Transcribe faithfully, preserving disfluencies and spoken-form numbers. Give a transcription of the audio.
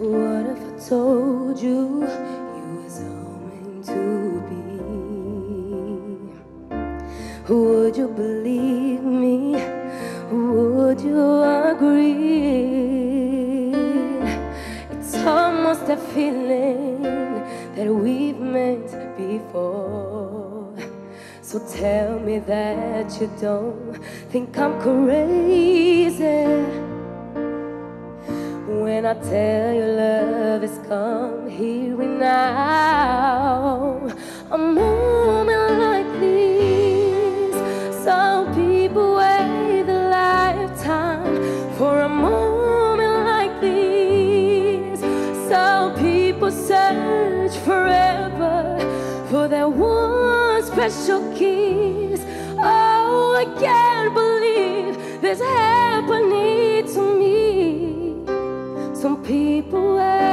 What if I told you you was all meant to be? Would you believe me? Would you agree? It's almost a feeling that we've met before. So tell me that you don't think I'm crazy when I tell you love has come here and now. A moment like this, some people wait a lifetime for a moment like this. Some people search forever for that one special kiss. Oh, I can't believe this happening to me. Some people